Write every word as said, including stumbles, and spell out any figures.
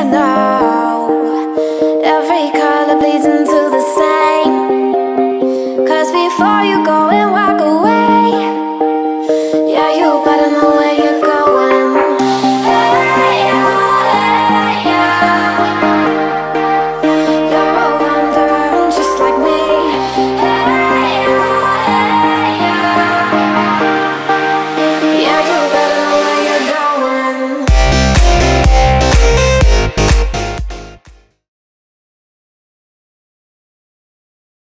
I know every color bleeds into the same. Cause before you go and walk